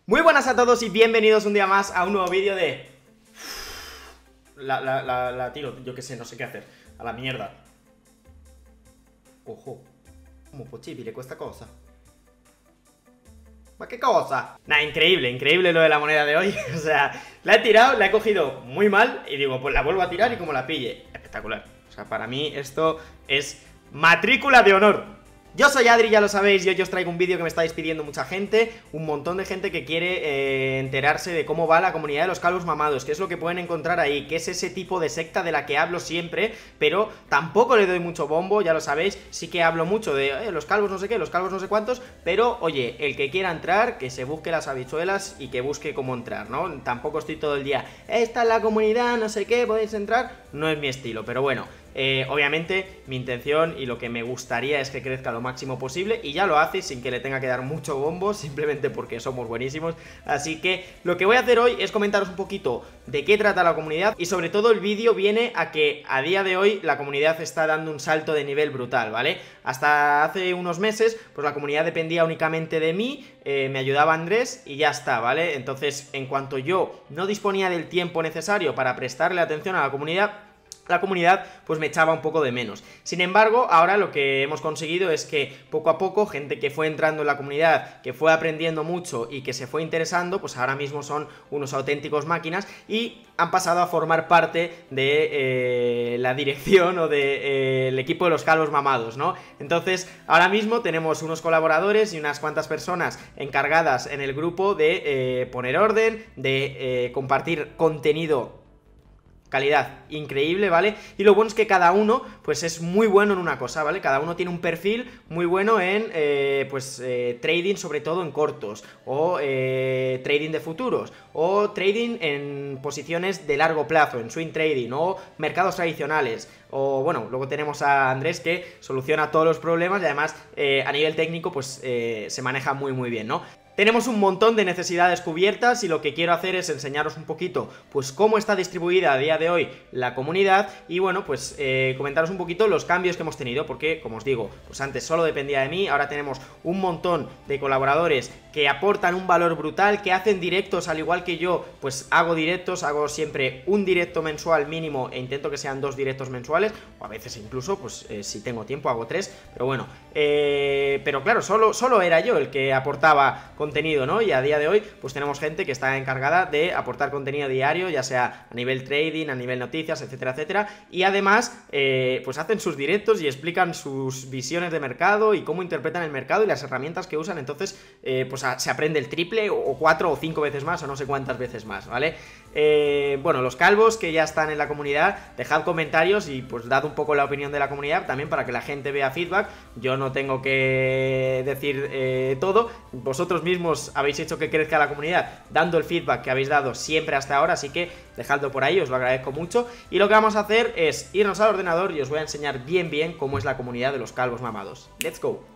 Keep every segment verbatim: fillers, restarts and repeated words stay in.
Muy buenas a todos y bienvenidos un día más a un nuevo vídeo de... La, la, la, la tiro, yo que sé, no sé qué hacer. A la mierda. Ojo. ¿Cómo posible questa cosa? ¿Ma qué cosa? Nah, increíble, increíble lo de la moneda de hoy. O sea, la he tirado, la he cogido muy mal y digo, pues la vuelvo a tirar y como la pille. Espectacular. O sea, para mí esto es matrícula de honor. Yo soy Adri, ya lo sabéis, y hoy os traigo un vídeo que me estáis pidiendo mucha gente, un montón de gente que quiere eh, enterarse de cómo va la comunidad de los calvos mamados, qué es lo que pueden encontrar ahí, qué es ese tipo de secta de la que hablo siempre, pero tampoco le doy mucho bombo, ya lo sabéis, sí que hablo mucho de eh, los calvos no sé qué, los calvos no sé cuántos, pero oye, el que quiera entrar, que se busque las habichuelas y que busque cómo entrar, ¿no? Tampoco estoy todo el día, esta es la comunidad, no sé qué, podéis entrar, no es mi estilo, pero bueno. Eh, obviamente mi intención y lo que me gustaría es que crezca lo máximo posible y ya lo hace sin que le tenga que dar mucho bombo, simplemente porque somos buenísimos. Así que lo que voy a hacer hoy es comentaros un poquito de qué trata la comunidad y sobre todo el vídeo viene a que a día de hoy la comunidad está dando un salto de nivel brutal, ¿vale? Hasta hace unos meses pues la comunidad dependía únicamente de mí, eh, me ayudaba Andrés y ya está, ¿vale? Entonces en cuanto yo no disponía del tiempo necesario para prestarle atención a la comunidad, la comunidad pues me echaba un poco de menos. Sin embargo, ahora lo que hemos conseguido es que poco a poco, gente que fue entrando en la comunidad, que fue aprendiendo mucho y que se fue interesando, pues ahora mismo son unos auténticos máquinas y han pasado a formar parte de eh, la dirección o del de, eh, equipo de los calvos mamados, ¿no? Entonces, ahora mismo tenemos unos colaboradores y unas cuantas personas encargadas en el grupo de eh, poner orden, de eh, compartir contenido calidad increíble, ¿vale? Y lo bueno es que cada uno, pues es muy bueno en una cosa, ¿vale? Cada uno tiene un perfil muy bueno en, eh, pues, eh, trading, sobre todo en cortos, o eh, trading de futuros, o trading en posiciones de largo plazo, en swing trading, o mercados tradicionales, o bueno, luego tenemos a Andrés que soluciona todos los problemas y además eh, a nivel técnico, pues eh, se maneja muy muy bien, ¿no? Tenemos un montón de necesidades cubiertas y lo que quiero hacer es enseñaros un poquito pues cómo está distribuida a día de hoy la comunidad y bueno, pues eh, comentaros un poquito los cambios que hemos tenido porque, como os digo, pues antes solo dependía de mí, ahora tenemos un montón de colaboradores que aportan un valor brutal, que hacen directos al igual que yo, pues hago directos, hago siempre un directo mensual mínimo e intento que sean dos directos mensuales, o a veces incluso, pues eh, si tengo tiempo hago tres, pero bueno, eh, pero claro, solo, solo era yo el que aportaba contenido, ¿no? Y a día de hoy pues tenemos gente que está encargada de aportar contenido diario, ya sea a nivel trading, a nivel noticias, etcétera, etcétera, y además eh, pues hacen sus directos y explican sus visiones de mercado y cómo interpretan el mercado y las herramientas que usan, entonces eh, pues a, se aprende el triple o cuatro o cinco veces más o no sé cuántas veces más, ¿vale? Eh, bueno, los calvos que ya están en la comunidad, dejad comentarios y pues dad un poco la opinión de la comunidad también para que la gente vea feedback, yo no tengo que decir eh, todo, vosotros mismos habéis hecho que crezca la comunidad dando el feedback que habéis dado siempre hasta ahora, así que dejadlo por ahí, os lo agradezco mucho. Y lo que vamos a hacer es irnos al ordenador y os voy a enseñar bien bien cómo es la comunidad de los calvos mamados. ¡Let's go!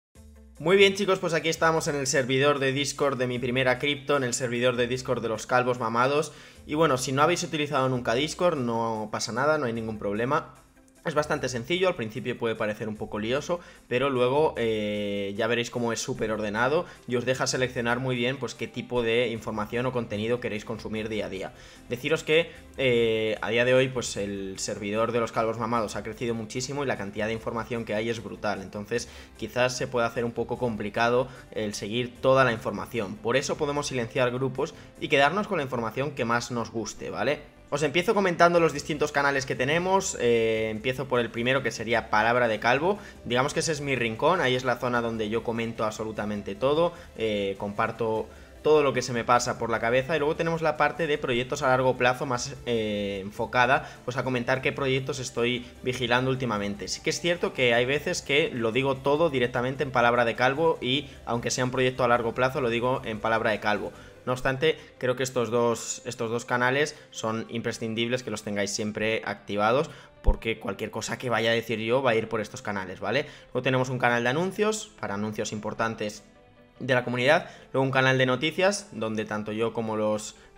Muy bien, chicos, pues aquí estamos en el servidor de Discord de mi primera cripto, en el servidor de Discord de los calvos mamados. Y bueno, si no habéis utilizado nunca Discord, no pasa nada, no hay ningún problema. Es bastante sencillo, al principio puede parecer un poco lioso, pero luego eh, ya veréis cómo es súper ordenado y os deja seleccionar muy bien pues qué tipo de información o contenido queréis consumir día a día. Deciros que eh, a día de hoy pues el servidor de los calvos mamados ha crecido muchísimo y la cantidad de información que hay es brutal, entonces quizás se pueda hacer un poco complicado el seguir toda la información. Por eso podemos silenciar grupos y quedarnos con la información que más nos guste, ¿vale? Os empiezo comentando los distintos canales que tenemos, eh, empiezo por el primero que sería Palabra de Calvo, digamos que ese es mi rincón, ahí es la zona donde yo comento absolutamente todo, eh, comparto todo lo que se me pasa por la cabeza y luego tenemos la parte de proyectos a largo plazo más eh, enfocada pues a comentar qué proyectos estoy vigilando últimamente. Sí que es cierto que hay veces que lo digo todo directamente en Palabra de Calvo y aunque sea un proyecto a largo plazo lo digo en Palabra de Calvo. No obstante, creo que estos dos, estos dos canales son imprescindibles que los tengáis siempre activados porque cualquier cosa que vaya a decir yo va a ir por estos canales, ¿vale? Luego tenemos un canal de anuncios, para anuncios importantes de la comunidad, luego un canal de noticias, donde tanto yo como los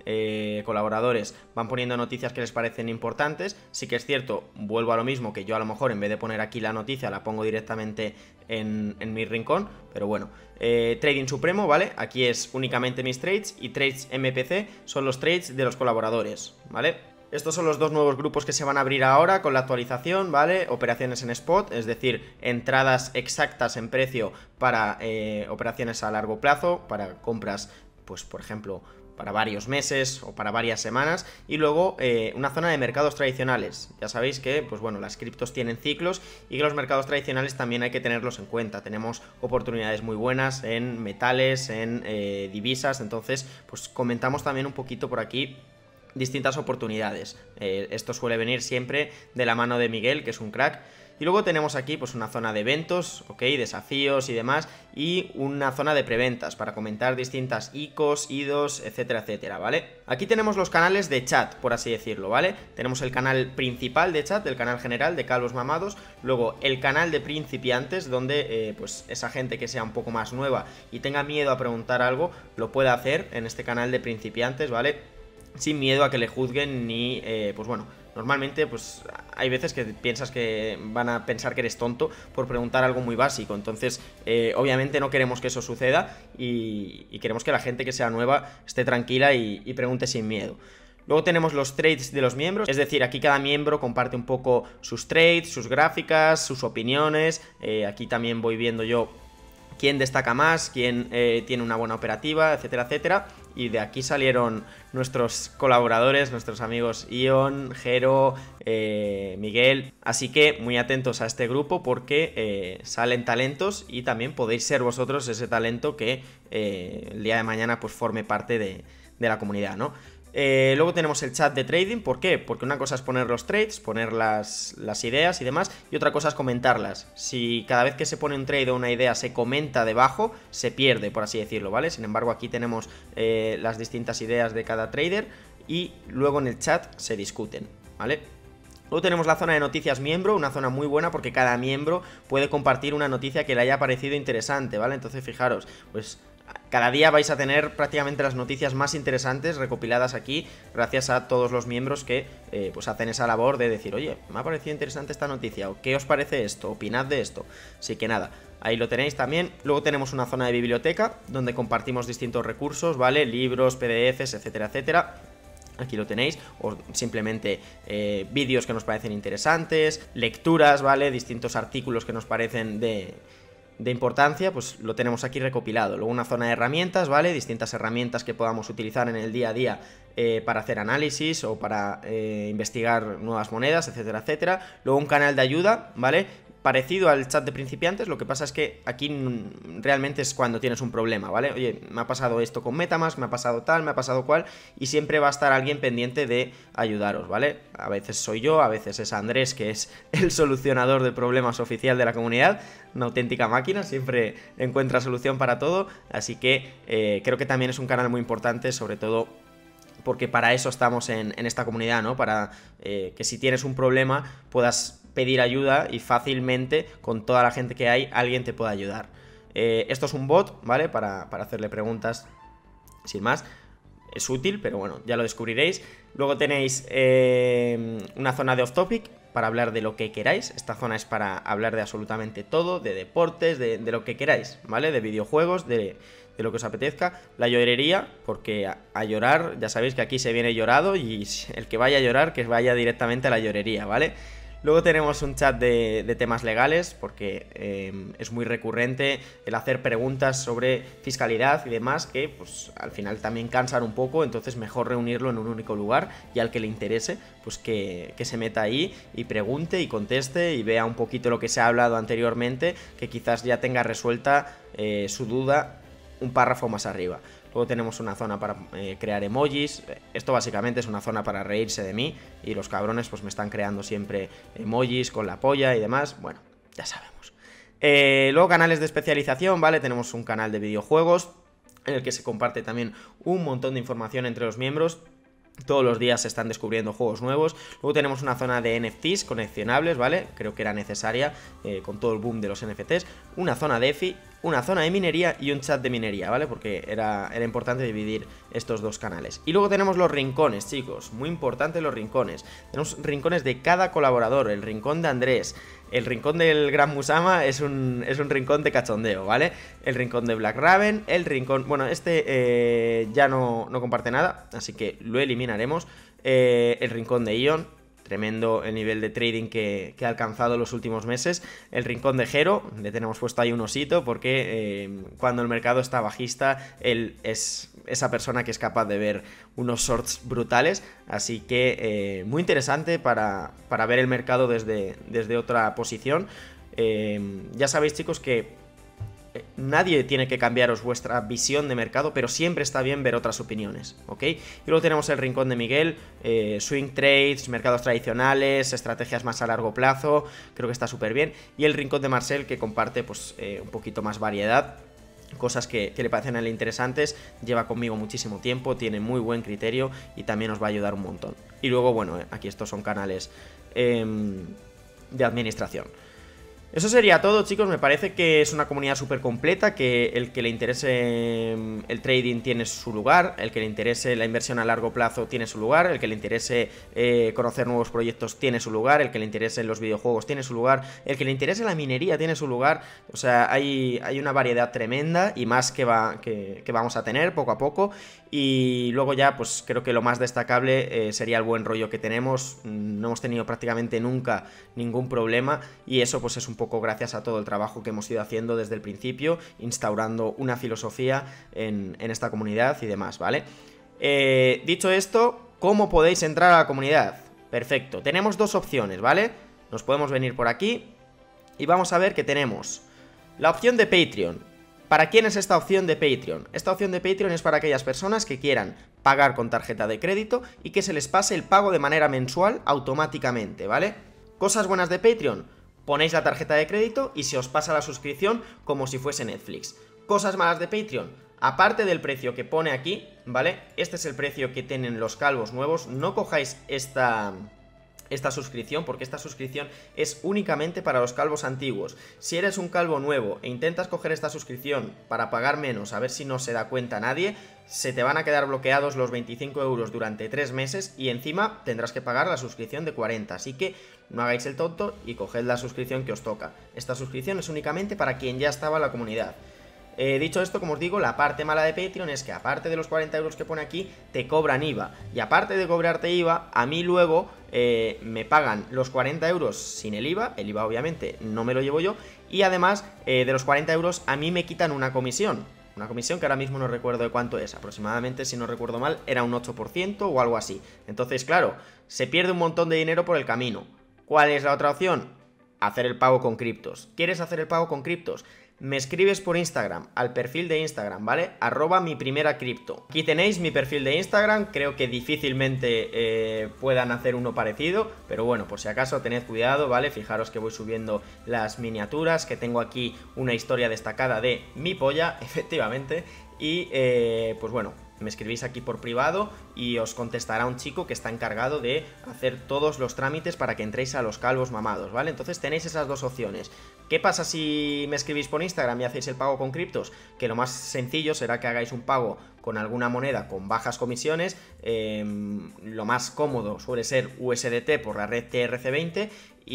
eh, colaboradores van poniendo noticias que les parecen importantes. Sí que es cierto, vuelvo a lo mismo, que yo a lo mejor en vez de poner aquí la noticia la pongo directamente en, en mi rincón, pero bueno. eh, Trading Supremo, ¿vale? Aquí es únicamente mis trades, y Trades M P C son los trades de los colaboradores, ¿vale? Estos son los dos nuevos grupos que se van a abrir ahora con la actualización, ¿vale? Operaciones en spot, es decir, entradas exactas en precio para eh, operaciones a largo plazo, para compras, pues por ejemplo, para varios meses o para varias semanas. Y luego eh, una zona de mercados tradicionales. Ya sabéis que, pues bueno, las criptos tienen ciclos y que los mercados tradicionales también hay que tenerlos en cuenta. Tenemos oportunidades muy buenas en metales, en eh, divisas, entonces pues comentamos también un poquito por aquí distintas oportunidades. Eh, esto suele venir siempre de la mano de Miguel, que es un crack. Y luego tenemos aquí pues una zona de eventos, ok, desafíos y demás, y una zona de preventas para comentar distintas I C Os, I D Os, etcétera, etcétera, ¿vale? Aquí tenemos los canales de chat, por así decirlo, ¿vale? Tenemos el canal principal de chat, el canal general de Calvos Mamados, luego el canal de principiantes, donde eh, pues esa gente que sea un poco más nueva y tenga miedo a preguntar algo, lo puede hacer en este canal de principiantes, ¿vale? Sin miedo a que le juzguen ni, eh, pues bueno, normalmente pues hay veces que piensas que van a pensar que eres tonto por preguntar algo muy básico, entonces eh, obviamente no queremos que eso suceda y, y queremos que la gente que sea nueva esté tranquila y, y pregunte sin miedo. Luego tenemos los trades de los miembros, es decir, aquí cada miembro comparte un poco sus trades, sus gráficas, sus opiniones, eh, aquí también voy viendo yo quién destaca más, quién eh, tiene una buena operativa, etcétera, etcétera. Y de aquí salieron nuestros colaboradores, nuestros amigos Ion, Jero, eh, Miguel. Así que muy atentos a este grupo porque eh, salen talentos y también podéis ser vosotros ese talento que eh, el día de mañana pues forme parte de, de la comunidad, ¿no? Eh, luego tenemos el chat de trading, ¿por qué? Porque una cosa es poner los trades, poner las, las ideas y demás, y otra cosa es comentarlas. Si cada vez que se pone un trade o una idea se comenta debajo, se pierde, por así decirlo, ¿vale? Sin embargo, aquí tenemos eh, las distintas ideas de cada trader y luego en el chat se discuten, ¿vale? Luego tenemos la zona de noticias miembro, una zona muy buena porque cada miembro puede compartir una noticia que le haya parecido interesante, ¿vale? Entonces fijaros, pues cada día vais a tener prácticamente las noticias más interesantes recopiladas aquí gracias a todos los miembros que eh, pues hacen esa labor de decir, oye, me ha parecido interesante esta noticia, o qué os parece esto, opinad de esto. Así que nada, ahí lo tenéis también. Luego tenemos una zona de biblioteca donde compartimos distintos recursos, ¿vale? Libros, P D Fs, etcétera, etcétera. Aquí lo tenéis, o simplemente eh, vídeos que nos parecen interesantes, lecturas, ¿vale? Distintos artículos que nos parecen de... de importancia, pues lo tenemos aquí recopilado. Luego una zona de herramientas, ¿vale? Distintas herramientas que podamos utilizar en el día a día eh, para hacer análisis o para eh, investigar nuevas monedas, etcétera, etcétera. Luego un canal de ayuda, ¿vale? Parecido al chat de principiantes, lo que pasa es que aquí realmente es cuando tienes un problema, ¿vale? Oye, me ha pasado esto con MetaMask, me ha pasado tal, me ha pasado cual, y siempre va a estar alguien pendiente de ayudaros, ¿vale? A veces soy yo, a veces es Andrés, que es el solucionador de problemas oficial de la comunidad, una auténtica máquina, siempre encuentra solución para todo, así que eh, creo que también es un canal muy importante, sobre todo porque para eso estamos en, en esta comunidad, ¿no? Para eh, que si tienes un problema puedas pedir ayuda y fácilmente con toda la gente que hay alguien te pueda ayudar. Eh, esto es un bot, ¿vale? Para, para hacerle preguntas sin más. Es útil, pero bueno, ya lo descubriréis. Luego tenéis eh, una zona de off topic para hablar de lo que queráis. Esta zona es para hablar de absolutamente todo, de deportes, de, de lo que queráis, ¿vale? De videojuegos, de, de lo que os apetezca. La llorería, porque a, a llorar, ya sabéis que aquí se viene llorado y el que vaya a llorar, que vaya directamente a la llorería, ¿vale? Luego tenemos un chat de, de temas legales, porque eh, es muy recurrente el hacer preguntas sobre fiscalidad y demás, que pues al final también cansan un poco, entonces mejor reunirlo en un único lugar y al que le interese, pues que, que se meta ahí y pregunte y conteste y vea un poquito lo que se ha hablado anteriormente, que quizás ya tenga resuelta eh, su duda un párrafo más arriba. Luego tenemos una zona para eh, crear emojis. Esto básicamente es una zona para reírse de mí. Y los cabrones pues me están creando siempre emojis con la polla y demás. Bueno, ya sabemos. Eh, luego canales de especialización, ¿vale? Tenemos un canal de videojuegos en el que se comparte también un montón de información entre los miembros. Todos los días se están descubriendo juegos nuevos. Luego tenemos una zona de N F Ts coleccionables, ¿vale? Creo que era necesaria eh, con todo el boom de los N F Ts. Una zona de E F I, una zona de minería y un chat de minería, ¿vale? Porque era, era importante dividir estos dos canales. Y luego tenemos los rincones, chicos, muy importante los rincones. Tenemos rincones de cada colaborador, el rincón de Andrés, el rincón del Gran Musama es un, es un rincón de cachondeo, ¿vale? El rincón de Black Raven, el rincón... Bueno, este eh, ya no, no comparte nada, así que lo eliminaremos. Eh, el rincón de Ion, tremendo el nivel de trading que, que ha alcanzado los últimos meses. El rincón de Jero, le tenemos puesto ahí un osito porque eh, cuando el mercado está bajista, él es esa persona que es capaz de ver unos shorts brutales. Así que eh, muy interesante para, para ver el mercado desde, desde otra posición. Eh, ya sabéis, chicos, que nadie tiene que cambiaros vuestra visión de mercado, pero siempre está bien ver otras opiniones, ¿ok? Y luego tenemos el rincón de Miguel, eh, swing trades, mercados tradicionales, estrategias más a largo plazo, creo que está súper bien. Y el rincón de Marcel, que comparte pues eh, un poquito más variedad, cosas que, que le parecen a él interesantes, lleva conmigo muchísimo tiempo, tiene muy buen criterio y también nos va a ayudar un montón. Y luego, bueno, aquí estos son canales eh, de administración. Eso sería todo, chicos. Me parece que es una comunidad súper completa, que el que le interese el trading tiene su lugar, el que le interese la inversión a largo plazo tiene su lugar, el que le interese eh, conocer nuevos proyectos tiene su lugar, el que le interese los videojuegos tiene su lugar, el que le interese la minería tiene su lugar. O sea, hay, hay una variedad tremenda y más que, va, que, que vamos a tener poco a poco. Y luego ya, pues creo que lo más destacable eh, sería el buen rollo que tenemos. No hemos tenido prácticamente nunca ningún problema y eso pues es un poco gracias a todo el trabajo que hemos ido haciendo desde el principio, instaurando una filosofía en, en esta comunidad y demás, ¿vale? Eh, dicho esto, ¿cómo podéis entrar a la comunidad? Perfecto, tenemos dos opciones, ¿vale? Nos podemos venir por aquí y vamos a ver que tenemos la opción de Patreon. ¿Para quién es esta opción de Patreon? Esta opción de Patreon es para aquellas personas que quieran pagar con tarjeta de crédito y que se les pase el pago de manera mensual automáticamente, ¿vale? Cosas buenas de Patreon: ponéis la tarjeta de crédito y se os pasa la suscripción como si fuese Netflix. Cosas malas de Patreon: aparte del precio que pone aquí, ¿vale? Este es el precio que tienen los calvos nuevos. No cojáis esta... esta suscripción, porque esta suscripción es únicamente para los calvos antiguos. Si eres un calvo nuevo e intentas coger esta suscripción para pagar menos, a ver si no se da cuenta nadie, se te van a quedar bloqueados los veinticinco euros durante tres meses y encima tendrás que pagar la suscripción de cuarenta. Así que no hagáis el tonto y coged la suscripción que os toca. Esta suscripción es únicamente para quien ya estaba en la comunidad. Eh, dicho esto, como os digo, la parte mala de Patreon es que aparte de los cuarenta euros que pone aquí, te cobran I V A. Y aparte de cobrarte I V A, a mí luego eh, me pagan los cuarenta euros sin el I V A. El I V A obviamente no me lo llevo yo. Y además eh, de los cuarenta euros a mí me quitan una comisión. Una comisión que ahora mismo no recuerdo de cuánto es. Aproximadamente, si no recuerdo mal, era un ocho por ciento o algo así. Entonces, claro, se pierde un montón de dinero por el camino. ¿Cuál es la otra opción? Hacer el pago con criptos. ¿Quieres hacer el pago con criptos? Me escribes por Instagram, al perfil de Instagram, ¿vale? Arroba mi primera cripto. Aquí tenéis mi perfil de Instagram, creo que difícilmente eh, puedan hacer uno parecido, pero bueno, por si acaso tened cuidado, ¿vale? Fijaros que voy subiendo las miniaturas, que tengo aquí una historia destacada de mi polla, efectivamente, y eh, pues bueno, me escribís aquí por privado y os contestará un chico que está encargado de hacer todos los trámites para que entréis a los calvos mamados, ¿vale? Entonces tenéis esas dos opciones. ¿Qué pasa si me escribís por Instagram y hacéis el pago con criptos? Que lo más sencillo será que hagáis un pago con alguna moneda con bajas comisiones. Eh, lo más cómodo suele ser U S D T por la red T R C veinte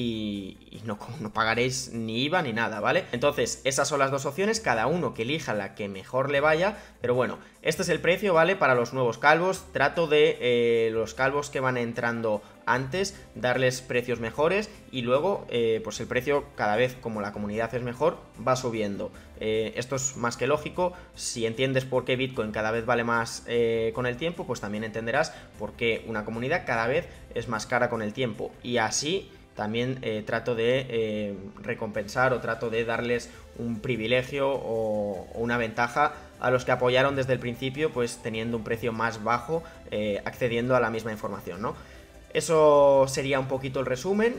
y, y no, no pagaréis ni I V A ni nada, ¿vale? Entonces, esas son las dos opciones, cada uno que elija la que mejor le vaya, pero bueno, este es el precio, ¿vale? Para los nuevos calvos, trato de eh, los calvos que van entrando antes, darles precios mejores y luego, eh, pues el precio cada vez, como la comunidad es mejor, va subiendo. Eh, esto es más que lógico. Si entiendes por qué Bitcoin cada vez vale más eh, con el tiempo, pues también entenderás por qué una comunidad cada vez es más cara con el tiempo. Y así también eh, trato de eh, recompensar o trato de darles un privilegio o, o una ventaja a los que apoyaron desde el principio, pues teniendo un precio más bajo, eh, accediendo a la misma información, ¿no? Eso sería un poquito el resumen.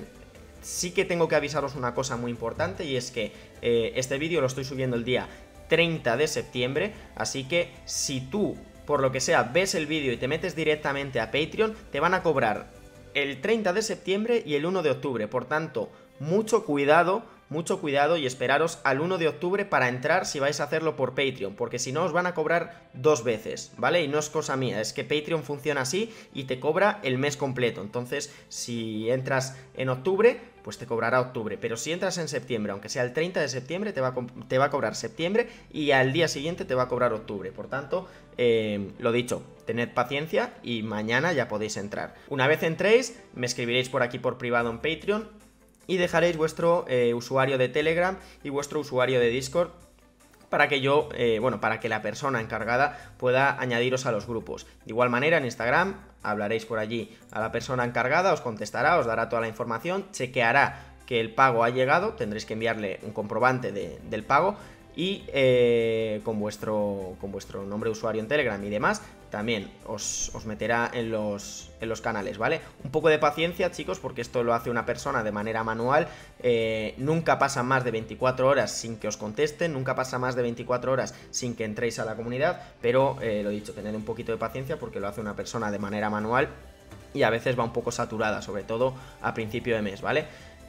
Sí que tengo que avisaros una cosa muy importante, y es que eh, este vídeo lo estoy subiendo el día treinta de septiembre, así que si tú, por lo que sea, ves el vídeo y te metes directamente a Patreon, te van a cobrar el treinta de septiembre y el uno de octubre, por tanto, mucho cuidado, mucho cuidado y esperaros al uno de octubre para entrar si vais a hacerlo por Patreon, porque si no os van a cobrar dos veces, ¿vale? Y no es cosa mía, es que Patreon funciona así y te cobra el mes completo. Entonces, si entras en octubre, pues te cobrará octubre, pero si entras en septiembre, aunque sea el treinta de septiembre, te va a, te va a cobrar septiembre y al día siguiente te va a cobrar octubre. Por tanto, eh, lo dicho, tened paciencia y mañana ya podéis entrar. Una vez entréis, me escribiréis por aquí por privado en Patreon y dejaréis vuestro eh, usuario de Telegram y vuestro usuario de Discord para que yo, eh, bueno, para que la persona encargada pueda añadiros a los grupos. De igual manera, en Instagram hablaréis por allí a la persona encargada, os contestará, os dará toda la información, chequeará que el pago ha llegado, tendréis que enviarle un comprobante de, del pago y eh, con, vuestro, con vuestro nombre de usuario en Telegram y demás, también os, os meterá en los, en los canales, ¿vale? Un poco de paciencia, chicos, porque esto lo hace una persona de manera manual, eh, nunca pasa más de veinticuatro horas sin que os contesten, nunca pasa más de veinticuatro horas sin que entréis a la comunidad, pero eh, lo dicho, tened un poquito de paciencia porque lo hace una persona de manera manual y a veces va un poco saturada, sobre todo a principio de mes, ¿vale?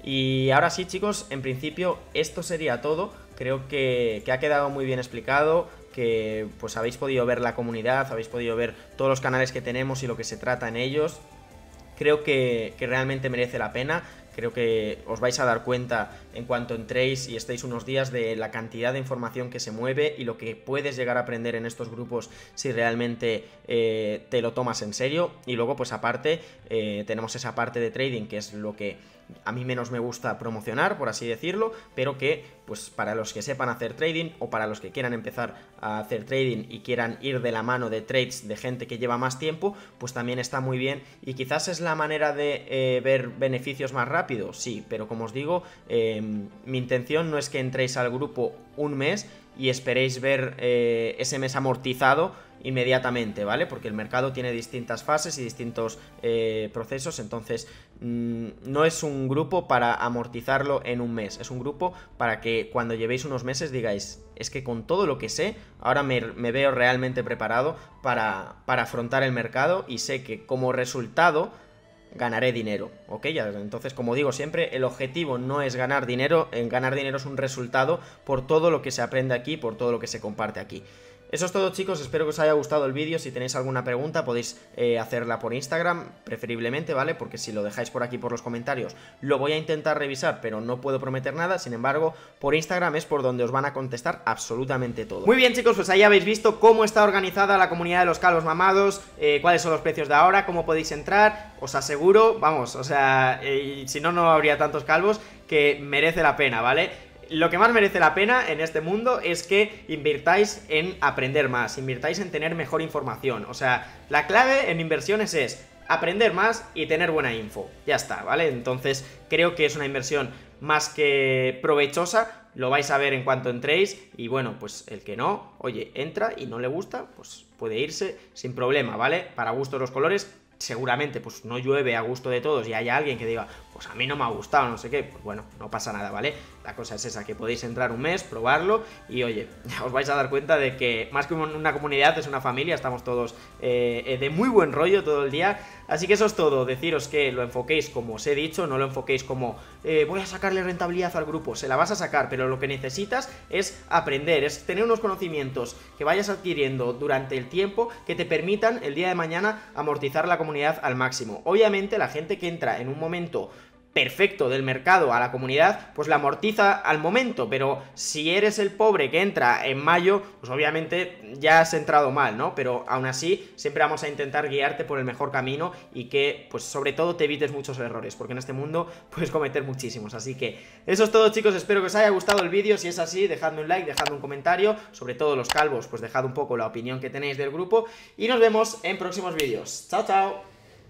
Y ahora sí, chicos, en principio esto sería todo. Creo que, que ha quedado muy bien explicado, que pues habéis podido ver la comunidad, habéis podido ver todos los canales que tenemos y lo que se trata en ellos. Creo que, que realmente merece la pena. Creo que os vais a dar cuenta en cuanto entréis y estéis unos días de la cantidad de información que se mueve y lo que puedes llegar a aprender en estos grupos si realmente eh, te lo tomas en serio. Y luego pues aparte eh, tenemos esa parte de trading que es lo que a mí menos me gusta promocionar, por así decirlo, pero que pues para los que sepan hacer trading o para los que quieran empezar a hacer trading y quieran ir de la mano de trades de gente que lleva más tiempo, pues también está muy bien y quizás es la manera de eh, ver beneficios más rápido, sí, pero como os digo, eh, mi intención no es que entréis al grupo un mes y esperéis ver eh, ese mes amortizado inmediatamente, ¿vale? Porque el mercado tiene distintas fases y distintos eh, procesos, entonces mmm, no es un grupo para amortizarlo en un mes, es un grupo para que cuando llevéis unos meses digáis, es que con todo lo que sé, ahora me, me veo realmente preparado para, para afrontar el mercado y sé que como resultado ganaré dinero, ¿ok? Entonces, como digo siempre, el objetivo no es ganar dinero, en ganar dinero es un resultado por todo lo que se aprende aquí, por todo lo que se comparte aquí. Eso es todo, chicos, espero que os haya gustado el vídeo. Si tenéis alguna pregunta podéis eh, hacerla por Instagram, preferiblemente, ¿vale? Porque si lo dejáis por aquí por los comentarios lo voy a intentar revisar, pero no puedo prometer nada. Sin embargo, por Instagram es por donde os van a contestar absolutamente todo. Muy bien, chicos, pues ahí habéis visto cómo está organizada la comunidad de los calvos mamados, eh, cuáles son los precios de ahora, cómo podéis entrar. Os aseguro, vamos, o sea, eh, si no, no habría tantos calvos, que merece la pena, ¿vale? Lo que más merece la pena en este mundo es que invirtáis en aprender más, invirtáis en tener mejor información. O sea, la clave en inversiones es aprender más y tener buena info. Ya está, ¿vale? Entonces creo que es una inversión más que provechosa, lo vais a ver en cuanto entréis y bueno, pues el que no, oye, entra y no le gusta, pues puede irse sin problema, ¿vale? Para gustos los colores. Seguramente pues no llueve a gusto de todos y haya alguien que diga, pues a mí no me ha gustado, no sé qué, pues bueno, no pasa nada, ¿vale? La cosa es esa, que podéis entrar un mes, probarlo y oye, os vais a dar cuenta de que más que una comunidad es una familia, estamos todos eh, de muy buen rollo todo el día, así que eso es todo, deciros que lo enfoquéis como os he dicho, no lo enfoquéis como eh, voy a sacarle rentabilidad al grupo, se la vas a sacar, pero lo que necesitas es aprender, es tener unos conocimientos que vayas adquiriendo durante el tiempo que te permitan el día de mañana amortizar la comunidad al máximo. Obviamente la gente que entra en un momento perfecto del mercado a la comunidad, pues la amortiza al momento, pero si eres el pobre que entra en mayo, pues obviamente ya has entrado mal, ¿no? Pero aún así, siempre vamos a intentar guiarte por el mejor camino y que, pues sobre todo, te evites muchos errores, porque en este mundo puedes cometer muchísimos. Así que eso es todo, chicos, espero que os haya gustado el vídeo. Si es así, dejadme un like, dejadme un comentario, sobre todo los calvos, pues dejad un poco la opinión que tenéis del grupo y nos vemos en próximos vídeos. ¡Chao, chao!